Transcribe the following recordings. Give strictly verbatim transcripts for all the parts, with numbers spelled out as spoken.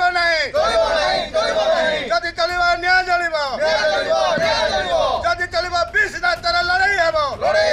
नहीं जदि चलिबा न्याय चलिबा जदि चलिबा बीस दातर लड़ाई हेबो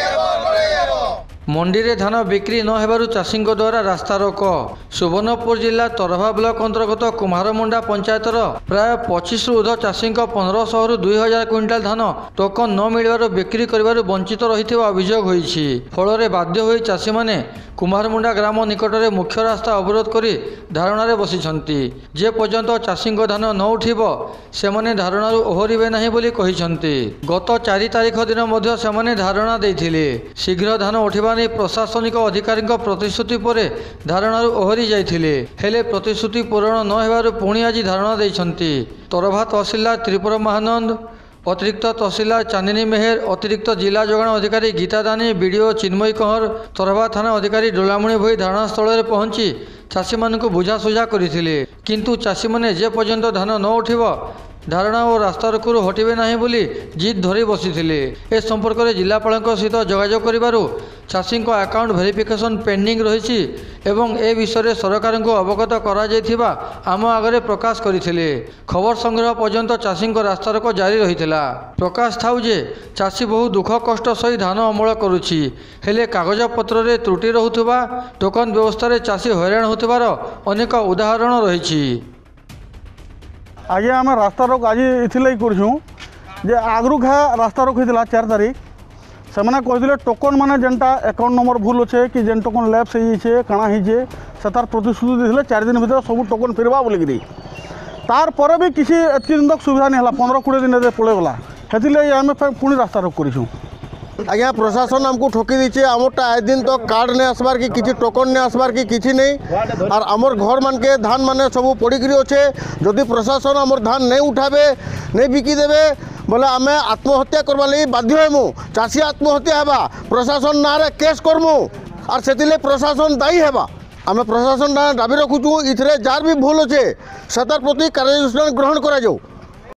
मंडी रे धान बिक्री न हेबारु चाषी द्वारा रास्ता रोक। सुवर्णपुर जिला तरभा ब्लॉक अंतर्गत कुम्हारमुंडा पंचायतर प्राय पच्चीस रु ऊर्ध्व चाषी पंद्रह सौ रु दुई हजार क्विंटाल धान टोकन न मिलबार बिक्री करिबारु वंचित रहिथिबा अभियोग होईछि। फଳରେ बाध्य होई चाषी माने कुम्हारमुंडा ग्राम निकट में मुख्य रास्ता अवरोध करी धारणार बसिछंती। जे पर्यंत चाषी धान न उठिब सेमाने धारणार ओहरिबे नाही बोली कहिछंती। गत चार तारिख दिन मध्य सेमाने धारणा देइथिले। शीघ्र धान उठिबा नै प्रशासनिक अधिकारी प्रतिश्रुति परे धारणार ओहरी जाइथिले, हेले प्रतिश्रुति पूरण न हेबारु पुणी आज धारणा देइछंती। तरभा तहसीलदार त्रिपुरा महानंद, अतिरिक्त तहसीलदार चांदिनी मेहर, अतिरिक्त जिला जोगाण अधिकारी गीता दानी, बीडीओ चिन्मयी कहर, तरभा थाना अधिकारी डोलामुणी भई धारणास्थल में पहुंची चाषी मानक बुझासुझा करथिले। किंतु चाषी माने जे पर्यंत धान न उठिब धारणा और रास्ता रोकरू हटिबे नाही बोली जिद धरी बसिथिले। ए संपर्क में जिलापाल सहित जोगाजोग करिबारु चाषी अकाउंट वेरिफिकेशन पेंडिंग रही एवं ए विषय में सरकार को अवगत करा जायथिबा आम आगे प्रकाश करथिले। खबर संग्रह पर्यंत चाषी रास्ता रोक जारी रहिथिला। प्रकाश थाउ जे चाषी बहु दुख कष्ट सही धान अमल करुछि, हेले कागज पत्र रे त्रुटि रहुथिबा टोकन व्यवस्था रे चाषी हैरान होथिबार अनेक उदाहरण रहिछि। आज आम रास्ता रोक आज इथिलाई करछुं जे आगरू खा रास्ता रोक होइतिला चार तारीख से मैंने कहते टोकन माने जेनटा अकाउंट नंबर भूल अच्छे कि जेन टोकन लैप्स होइछे काଣା होइछे से तार प्रतिश्रुति देथिले चार दिन भीतर सब टोकन फेरबा बोलिकी तार पर भी किसी एतकी दिन तक सुविधा नहीं है। पंद्रह कोड़े दिन पलैगला से आम पुणी रास्ता रोक करूँ। आज्ञा प्रशासन आमको ठकी दीचे आमरटा आए दिन तो कार्ड नहीं आसबार कि किसी टोकन नहीं आसबार कि किसी नहीं और आमर घर मान के धान माने सब पड़िकी अच्छे। जदि प्रशासन आमर धान नहीं उठाबे नहीं बिकी देवे बोले आम आत्महत्या करवा लगी बाध्य हेमु। चाषी आत्महत्या हेबा प्रशासन ना केस करमु और से प्रशासन दायी हेबा। आम प्रशासन दाबी रखुचु इथरे जार भी भूल अच्छे से तार प्रति कार्यानुष्ठान ग्रहण करा जाऊ।